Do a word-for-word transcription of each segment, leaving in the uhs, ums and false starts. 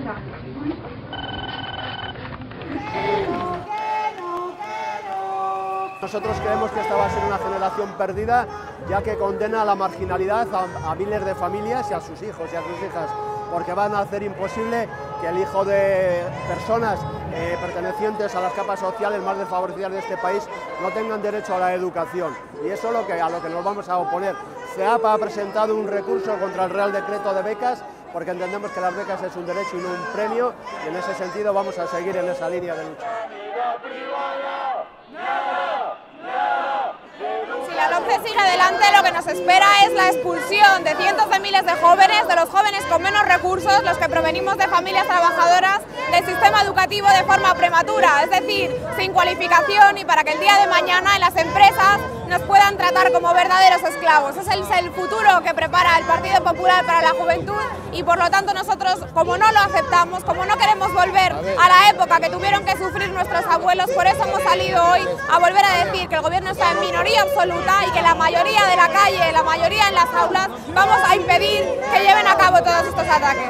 Nosotros creemos que esta va a ser una generación perdida, ya que condena a la marginalidad a, a miles de familias y a sus hijos y a sus hijas, porque van a hacer imposible que el hijo de personas eh, pertenecientes a las capas sociales más desfavorecidas de este país no tengan derecho a la educación. Y eso es lo que, a lo que nos vamos a oponer. CEAP ha presentado un recurso contra el Real Decreto de becas, porque entendemos que las becas es un derecho y no un premio, y en ese sentido vamos a seguir en esa línea de lucha. Si la LOMCE sigue adelante, lo que nos espera es la expulsión de cientos de miles de jóvenes, de los jóvenes con menos recursos, los que provenimos de familias trabajadoras, del sistema educativo de forma prematura, es decir, sin cualificación, y para que el día de mañana en las empresas nos puedan tratar como verdaderos esclavos. Ese es el futuro que prepara el Partido Popular para la juventud, y por lo tanto nosotros, como no lo aceptamos, como no queremos volver a la época que tuvieron que sufrir nuestros abuelos, por eso hemos salido hoy a volver a decir que el gobierno está en minoría absoluta y que la mayoría de la calle, la mayoría en las aulas, vamos a impedir que lleven a cabo todos estos ataques.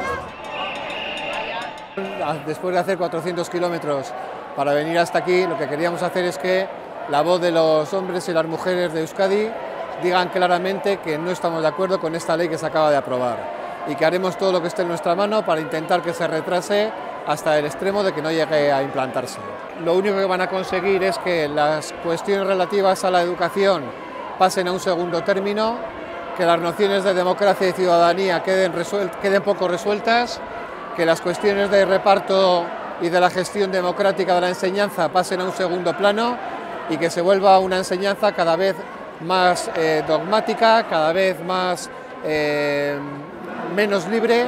Después de hacer cuatrocientos kilómetros para venir hasta aquí, lo que queríamos hacer es que la voz de los hombres y las mujeres de Euskadi digan claramente que no estamos de acuerdo con esta ley que se acaba de aprobar, y que haremos todo lo que esté en nuestra mano para intentar que se retrase hasta el extremo de que no llegue a implantarse. Lo único que van a conseguir es que las cuestiones relativas a la educación pasen a un segundo término, que las nociones de democracia y ciudadanía queden, queden poco resueltas, que las cuestiones de reparto y de la gestión democrática de la enseñanza pasen a un segundo plano, y que se vuelva una enseñanza cada vez más eh, dogmática, cada vez más eh, menos libre.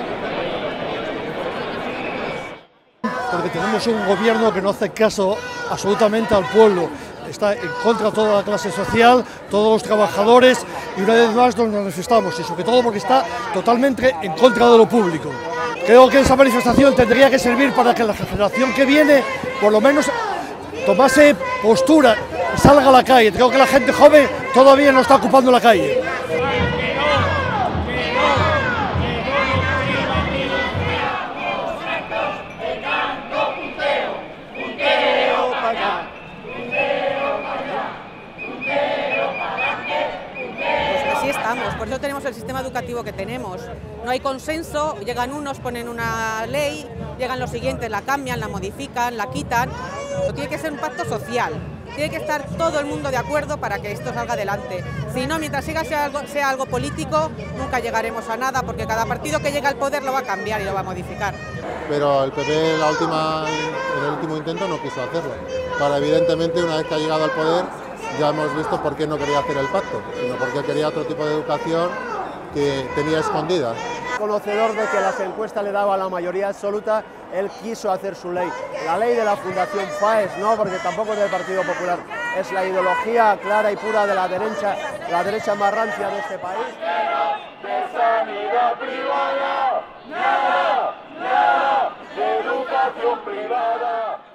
Porque tenemos un gobierno que no hace caso absolutamente al pueblo, está en contra de toda la clase social, todos los trabajadores, y una vez más nos manifestamos, y sobre todo porque está totalmente en contra de lo público. Creo que esa manifestación tendría que servir para que la generación que viene, por lo menos, tomase postura y salga a la calle. Creo que la gente joven todavía no está ocupando la calle. Estamos, por eso tenemos el sistema educativo que tenemos. No hay consenso, llegan unos, ponen una ley, llegan los siguientes, la cambian, la modifican, la quitan. Pero tiene que ser un pacto social, tiene que estar todo el mundo de acuerdo para que esto salga adelante. Si no, mientras siga sea algo, sea algo político, nunca llegaremos a nada, porque cada partido que llega al poder lo va a cambiar y lo va a modificar. Pero el P P en, la última, en el último intento no quiso hacerlo. Para evidentemente, una vez que ha llegado al poder, ya hemos visto por qué no quería hacer el pacto, sino porque quería otro tipo de educación que tenía escondida. Conocedor de que las encuestas le daba la mayoría absoluta, él quiso hacer su ley. La ley de la Fundación FAES, no, porque tampoco es del Partido Popular, es la ideología clara y pura de la derecha, la derecha más rancia de este país. De sanidad privada, nada, nada, de educación privada.